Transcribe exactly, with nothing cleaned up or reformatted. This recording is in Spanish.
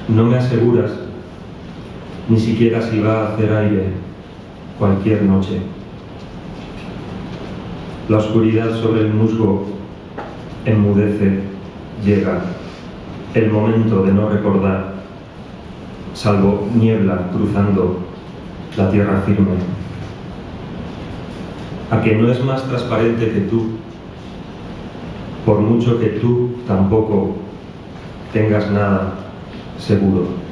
No me aseguras ni siquiera si va a hacer aire cualquier noche. La oscuridad sobre el musgo enmudece, llega el momento de no recordar, salvo niebla cruzando la tierra firme. A que no es más transparente que tú, por mucho que tú tampoco tengas nada seguro.